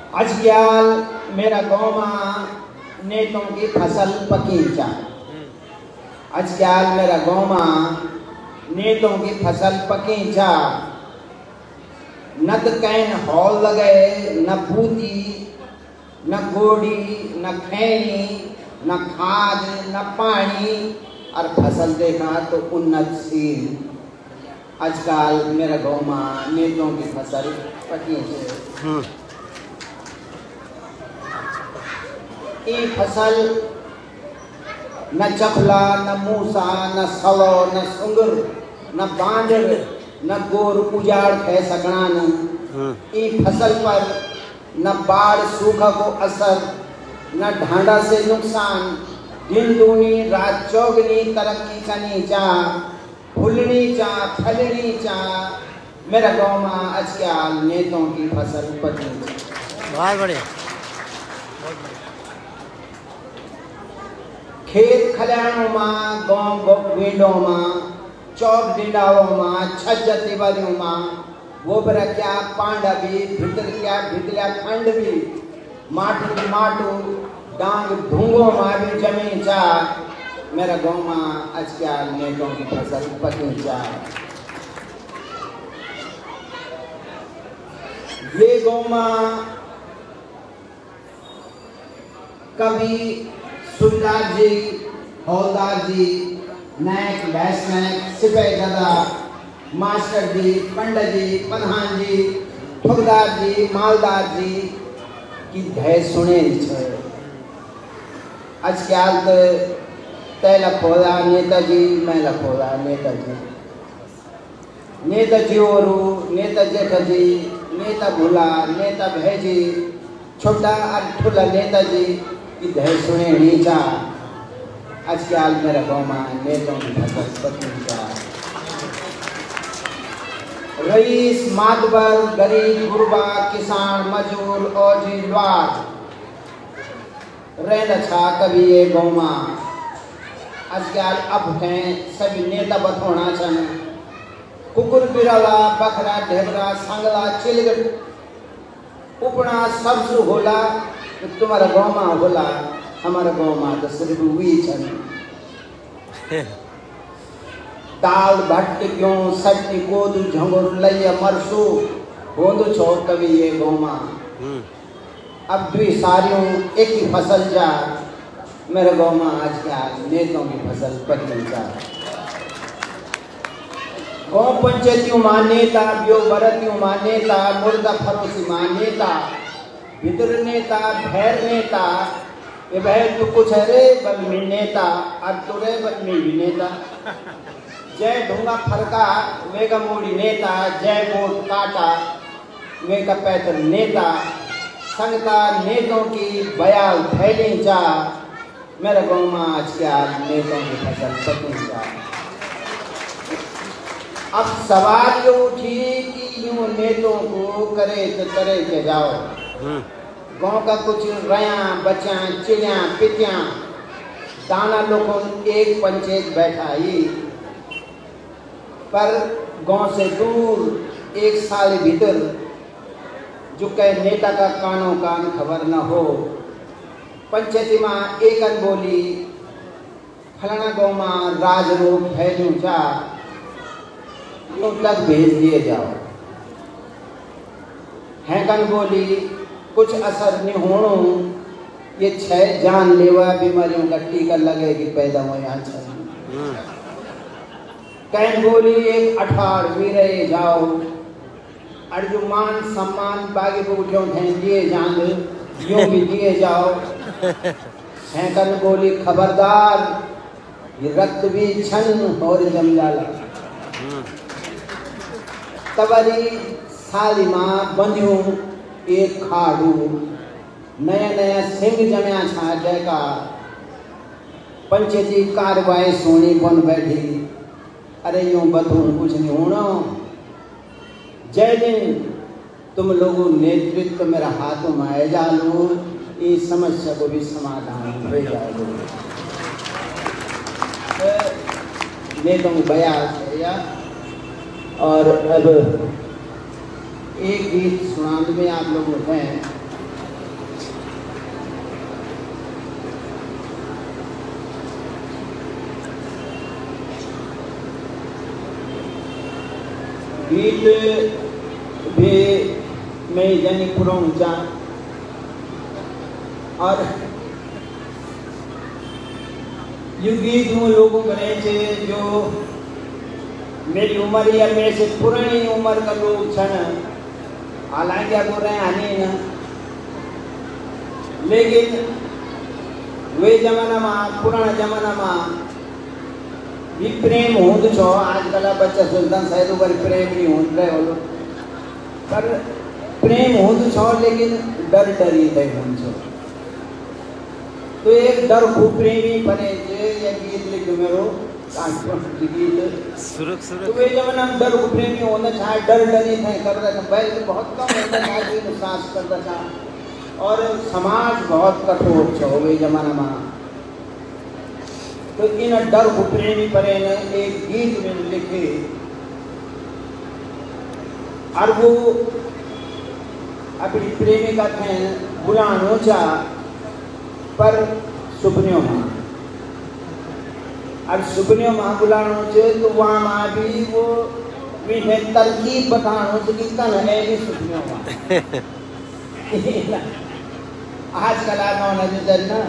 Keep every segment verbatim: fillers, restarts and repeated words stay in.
आजकल मेरा गाँव में नेतों की फसल पकी चा। आजकल मेरा गाँव में नेतों की फसल पकी चा। न तो कैन हॉल लगे, न बूती, न गोड़ी, न खैनी, न खाद, न पानी, और फसल देखा तो उन्नतशील। आजकल मेरा गाँव में नेतों की फसल पकी है। ये फसल न चखला, न मूसा, न सलो, न सुंगर, न बांदर, न गोर उजाड़ खे सकना न। ये फसल पर न बाढ़ सूखा को असर, न ढांडा से नुकसान। दिन दूनी रात चौगनी तरक्की करनी चा, फुलनी चा, फलनी चा। मेरा गाँव में आजकल नेतों की फसल पकी। बहुत बढ़िया। खेत खलिहानों में, गाँव वेंडों में, चौक डिंडाओं में, छज्जा दीवारों में, वो बरा क्या पांडा भी, भीतर क्या भीतरिया खंड भी, माटू माटू डांग ढूंगों में भी जमी चा। मेरा गाँव में आजकल नेतों की फसल पकी चा। ये गाँव में कभी सुबेदार जी, हौलदार जी, नायक, भैंस नायक, सिपाही गदा, मास्टर जी, पंडित जी, प्रधान जी, ठुकदार जी, मालदार जी की धै सुने छे। आजकल तो तय लखोला नेताजी, मैं लखोला नेताजी, नेताजी ओरू, नेता जेठाजी, नेता भूला, नेता भैजी, छोटा और ठुला नेताजी की धै सुने नीचा। आजकल मेरा गाँव में नेतों की फसल पकी चा। रईस, मातबर, गरीब, गुरबा, किसान, मजूर, औजी, लवार रहना छा कभी ये गाँव में। आजकल अब कहें सभी नेता बतौना छन। कुकुर, बिरला, बकरा, ढेबरा, संगला, चिलगट उपना सब सु होला। तो तुम्हारा गाँव में होला, हमारा गाँव में तो सिर्फ वही छन। दाल भट्ट क्यों सब्जी कोदू झंगुर लैया मरसू होंदो छो कभी ये गाँव में। अब द्वि सारियों एक ही फसल जा। मेरे गाँव में आजकल नेतों की फसल पकी जा। गाँव पंचायतियों में नेता, ब्यो बरतियों में नेता, मुर्गा फरोसी में नेता, भीतर नेता, भैर नेता। ये भैर तू कुछ है रे बलमी नेता, अब तो रे बलमी भी नेता। जय ढूंगा फरका वेगा मोड़ी नेता, जय गोट काटा वेगा पैतर नेता। संगता नेतों की बयाल फैली जा। मेरे गाँव में आजकल नेतों की फसल पकी जा। अब सवाल ये उठी कि यूं नेतों को करे तो करे के जाओ। गाँव का कुछ रया बच्चा चिड़िया पितिया दाना लोगों एक पंचायत बैठाई, पर गांव से दूर एक साल भीतर जो कह नेता का कानों कान खबर न हो। पंचायती में एक अन बोली फलाना गाँव में राज रोग फैलू जा, यूं तक भेज दिए जाओ। हैकन बोली कुछ असर नहीं होनो, ये छह जानलेवा बीमारियों का टीका लगेगी पैदा हो यहाँ छह। कैन बोली एक अठार भी रहे जाओ, अर्जुमान सम्मान बागी बूटियों थे दिए जान, यूं भी दिए जाओ। हैकन बोली खबरदार ये रक्त भी छन और जम जाला। तबरी साली माँ बंधियों एक खाड़ू नया नया सिंह जमया छा जैका। पंचायती कार्रवाई सोनी बन बैठी। अरे यूं बतूं कुछ नहीं होना। जय दिन तुम लोगों नेतृत्व मेरा हाथों में आए जालो, इस समस्या को भी समाधान हो जाए। नेतों को बयास है। और अब एक गीत सुनाने में आप लोगों हैं। गीत भी मैं जानी पुराण जा और ये गीत वो लोगों करे थे जो मेरी उम्र या मेरे से पुरानी उम्र का लोग छन हालांकि अब रहे आने ना लेकिन वे जमाना में पुराना जमाना में भी प्रेम होत छो आजकल बच्चा सुल्तान शायद ऊपर प्रेम नहीं होत रहे बोलो पर प्रेम होत छो लेकिन डर डरी थे होत छो तो एक डर खूब प्रेमी बने जे ये गीत लिख मेरो गीत सुरख सुरख तो वे जमाना में डर खूब प्रेमी होना चाहे डर डरी थे कर रहा था पहले बहुत कम होता था कि सांस करता था और समाज बहुत कठोर छो वे जमाना में तो इन डर खूब प्रेमी परे ने एक गीत में लिखे और वो अपनी प्रेमिका थे बुलानो चा पर सुपनियों में अब सुपनियों में बुलानो चाहिए तो वहाँ माँ भी वो मीठे तरकीब बतानो चाहिए कल है भी सुपनियों में आज कल आना होना ना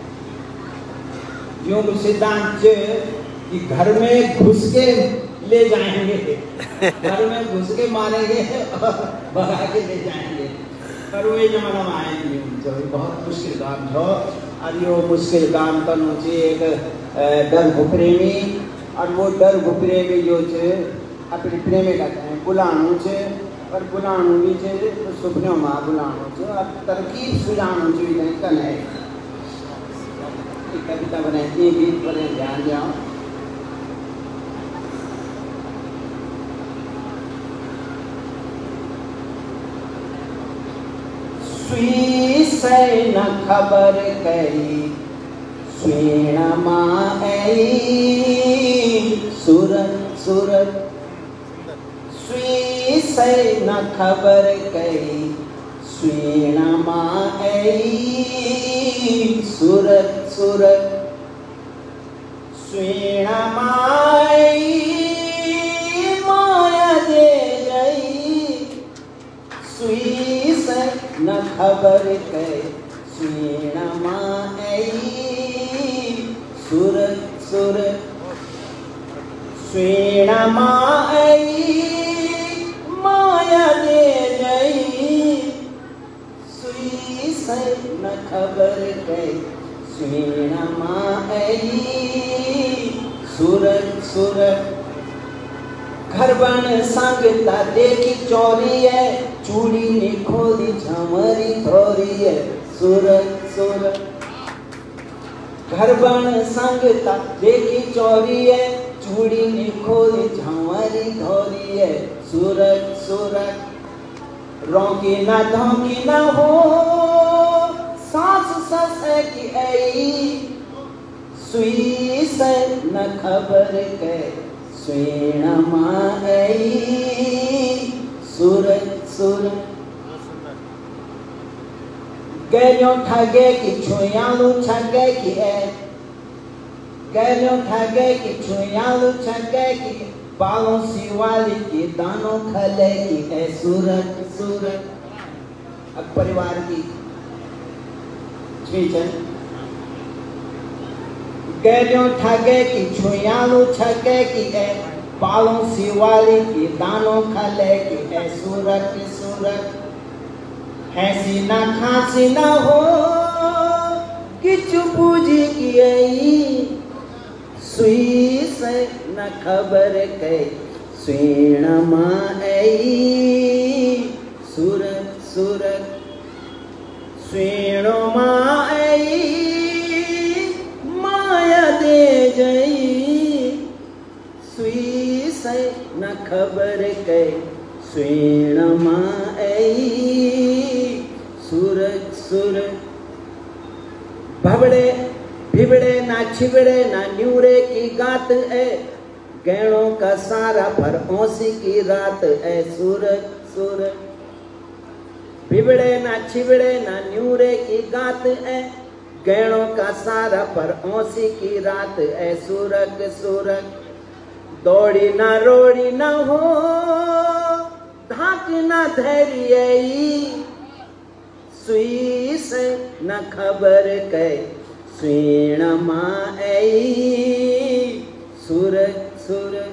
यूं सिद्धांत कि घर में घुस के ले जाएंगे घर में घुस के मारेंगे और भगा के ले जाएंगे पर वो जमाना में आए नहीं जो बहुत मुश्किल काम छो और यो मुश्किल काम करनो चाहिए एक डर प्रेमी और वो डर प्रेमी जो छे अपनी प्रेमिका हैं बुलानो छे पर बुलानो भी छे तो सुपनों में बुलानो छे और तरकीब सुझानो चाहिए कन है कविता बने ये गीत पर ध्यान दिया सुई से न खबर करी स्वीण माई सूरत सूरत सुई से न खबर करी स्वीण माई सूरत सूरत स्वीण माई माया दे गई सुई से न खबर कई स्वीण माई सूरत सूरत स्वीण माई माया दे गई सुई से न खबर कई स्वीण माई सूरत सूरत घर बन संगता देखी चोरी है चूड़ी ने खोली झमरी थोरी है सूरत सूरत घर बन संगता देखी चोरी है चूड़ी ने खोली झमरी थोरी है सूरत सूरत रोकी ना धोकी ना हो सास सस की आई सुई से न खबर के स्वीण माई सूरत सूरत गैलों ठगे की छुयालू छगे की है गैलों ठगे की छुयालू छगे की बालों सिवाली की दानों खले की है सूरत सूरत अब परिवार की छीचन गैलों ठगे की छुयालू छगे की है बालों सिवाली की दानों खले की है सूरत सूरत ऐसी ना खांसी ना हो कि चुपूजी की आई सुई से न खबर कई स्वीण माई सूरत सूरत स्वीण माई माया दे गई सुई से न खबर कई स्वीण माई सूरत सूरत भबड़े भिबड़े ना छिबड़े ना न्यूरे की गात है गैणों का सारा पर औसी की रात है सूरत सूरत भिबड़े ना छिबड़े ना न्यूरे की गात है गैणों का सारा पर औसी की रात है सूरत सूरत दौड़ी ना रोड़ी ना हो धाक न धैर्य सुई से न खबर कै स्वीण माई सूरज सूरज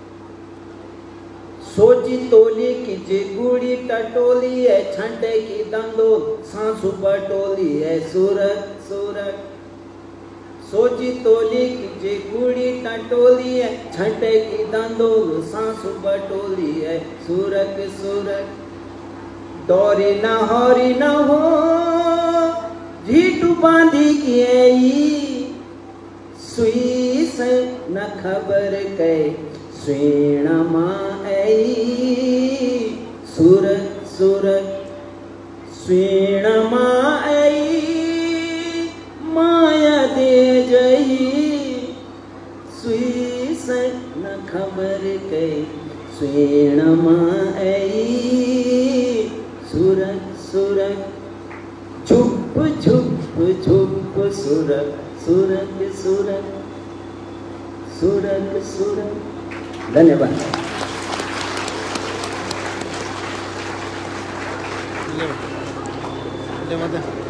सोची तोली की जिगुड़ी टटोली है छंटे की दंदो सांसु पटोली है सूरज सूरज सोची तोली की जिगुड़ी टटोली है छंटे की दंदो सांसु पटोली है सूरज सूरज डोरी न होरी न हो झीटू बांधी की सुई से न खबर कै स्वीण माई सूरज सूरज स्वीण माई माया दे जई सुई से न खबर कै स्वीण माई सूरज सूरज छुप छुप छुप सूरज सूरज सूरज सूरज सूरज। धन्यवाद। धन्यवाद।